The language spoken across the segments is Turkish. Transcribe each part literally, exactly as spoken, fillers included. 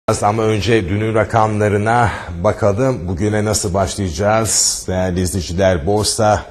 Ama önce dünün rakamlarına bakalım. Bugüne nasıl başlayacağız? Değerli izleyiciler, borsa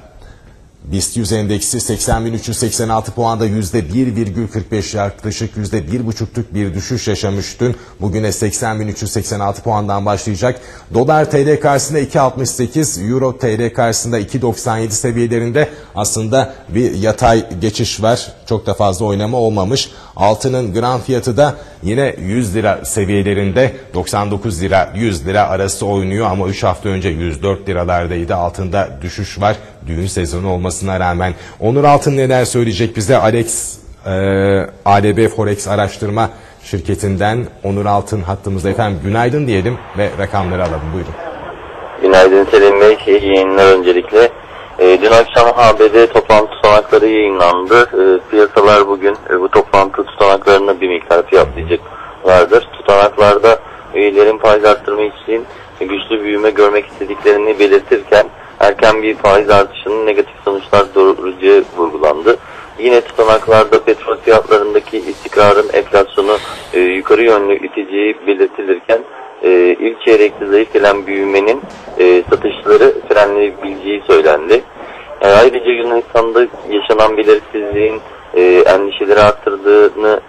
BIST yüz endeksi seksen bin üç yüz seksen altı puanda yüzde bir virgül kırk beş, yaklaşık yüzde bir buçukluk bir düşüş yaşamış dün. Bugüne seksen bin üç yüz seksen altı puandan başlayacak. Dolar T L karşısında iki virgül altmış sekiz, Euro T L karşısında iki virgül doksan yedi seviyelerinde. Aslında bir yatay geçiş var. Çok da fazla oynama olmamış. Altının gram fiyatı da yine yüz lira seviyelerinde, doksan dokuz lira yüz lira arası oynuyor ama üç hafta önce yüz dört liralardaydı. Altında düşüş var düğün sezonu olmasına rağmen. Onur Altın neler söyleyecek bize? Alex e, A L B Forex araştırma şirketinden Onur Altın hattımızda. Efendim günaydın diyelim ve rakamları alalım, buyurun. Günaydın Selim Bey, iyi yayınlar öncelikle. E, dün akşam A B D toplantı tutanakları yayınlandı. E, piyasalar bugün e, bu toplantı tutanaklarına bir miktar fiyatlayacaklardır. Tutanaklarda üyelerin faiz arttırma için güçlü büyüme görmek istediklerini belirtirken erken bir faiz artışının negatif sonuçlar doğuracağı vurgulandı. Yine tutanaklarda petrol fiyatlarındaki istikrarın enflasyonu e, yukarı yönlü iteceği belirtilirken e, ilk çeyrekte zayıf gelen büyümenin e, satışları frenleyebileceği söylendi. E, ayrıca Yunanistan'da yaşanan belirsizliğin e, endişeleri arttırdığını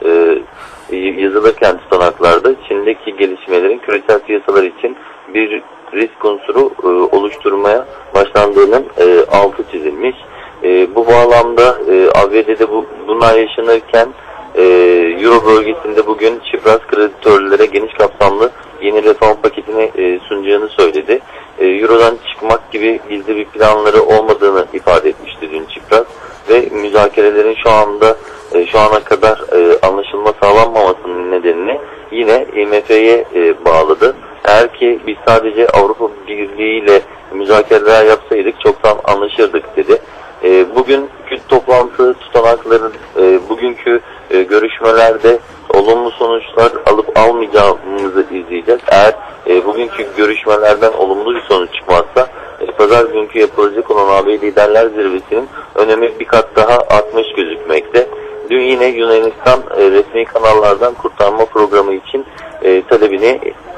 e, yazılırken tutanaklarda Çin'deki gelişmelerin küresel piyasalar için bir risk unsuru e, oluşturmaya başlandığının e, altı çizilmiş. E, bu bağlamda e, A B D'de bu, bunlar yaşanırken e, Euro bölgesinde bugün çipras kreditörlere geniş kapsamlı yeni reform paketini e, sunacağını söyledi. E, Euro'dan çıkmak gibi gizli bir planları olmadığını ifade etmişti dün Çipras ve müzakerelerin şu anda e, şu ana kadar e, anlaşılma sağlanmamasının nedenini yine I M F'ye e, bağladı. Eğer ki biz sadece Avrupa Birliği ile müzakereler yapsaydık çoktan anlaşırdık dedi. E, bugünkü toplantı tutanakları, e, bugünkü e, görüşmelerde olumlu sonuçlar alıp almayacağımızı izleyeceğiz. Eğer e, bugünkü görüşmelerden olumlu bir sonuç çıkmazsa e, pazar günkü yapılacak olan A B Liderler Zirvesi'nin önemi bir kat daha artmış gözükmekte. Dün yine Yunanistan e, resmi kanallardan kurtarma programı için e, talebini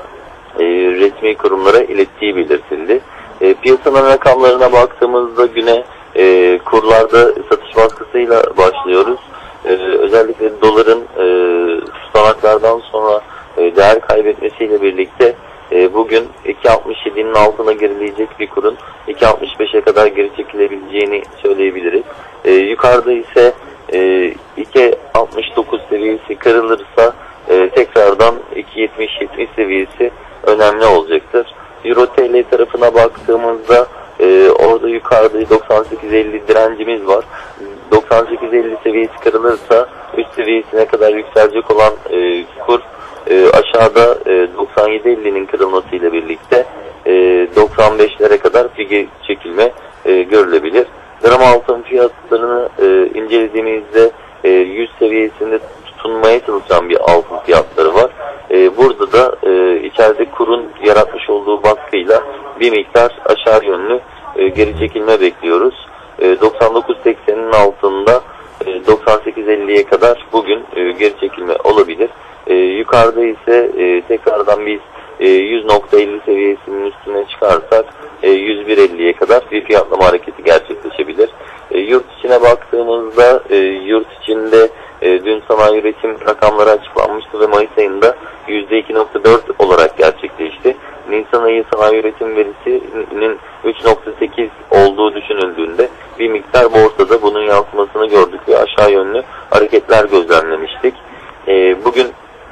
e, resmi kurumlara ilettiği belirtildi. E, piyasanın rakamlarına baktığımızda güne e, kurlarda satış baskısıyla başlıyoruz. E, özellikle doların e, tutanaklardan sonra e, değer kaybetmesiyle birlikte e, bugün iki virgül altmış yedi'nin altına gerileyecek bir kurun iki virgül altmış beş'e kadar geri çekilebileceğini söyleyebiliriz. E, yukarıda ise e, iki virgül altmış dokuz seviyesi kırılırsa e, tekrardan iki virgül yetmiş yetmiş seviyesi önemli olacaktır. Euro T L tarafına baktığımızda e, orada yukarıda doksan sekiz elli direncimiz var. doksan sekiz elli seviyesi kırılırsa üst seviyesine kadar yükselecek olan e, kur e, aşağıda e, doksan yedi elli'nin kırılmasıyla birlikte e, doksan beş'lere kadar bir çekilme e, görülebilir. Gram altın fiyatlarını e, incelediğimizde e, yüz seviyesinde tutunmaya çalışan bir altın fiyatları var. E, burada da e, içeride kurun yaratmış olduğu baskıyla bir miktar aşağı yönlü e, geri çekilme bekliyoruz. E, doksan dokuz seksen'in altında e, doksan sekiz elli'ye kadar bugün e, geri çekilme olabilir. E, yukarıda ise e, tekrardan biz e, yüz nokta elli seviyesinin üstüne çıkarsak e, yüz bir elli'ye kadar bir fiyatlama hareketi gerçekleşebilir. E, yurt içine baktığımızda e, yurt içinde e, dün sanayi üretim rakamları açıklanmıştı ve Mayıs ayında yüzde iki nokta dört olarak gerçekleşti. Nisan ayı sanayi üretim verisinin üç nokta sekiz olduğu düşünüldüğünde bir miktar borsada bunun yansımasını gördük ve aşağı yönlü hareketler gözlemlemiştik. E, bugün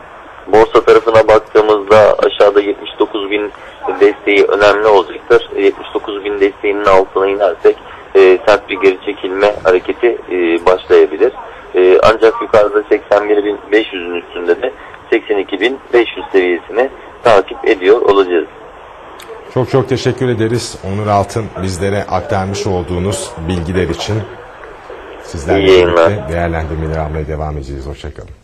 borsa tarafına baktığımızda aşağıda yetmiş dokuz bin desteği önemli olacaktır. yetmiş dokuz bin desteğinin altına inersek e, sert bir geri çekilme hareketi e, başlayabilir. E, ancak yukarıda seksen bir bin beş yüz'ün üstünde de seksen iki bin beş yüz seviyesini takip ediyor olacağız. Çok çok teşekkür ederiz Onur Altın, bizlere aktarmış olduğunuz bilgiler için. Sizlerle birlikte değerlendirmeleri almaya devam edeceğiz. Hoşçakalın.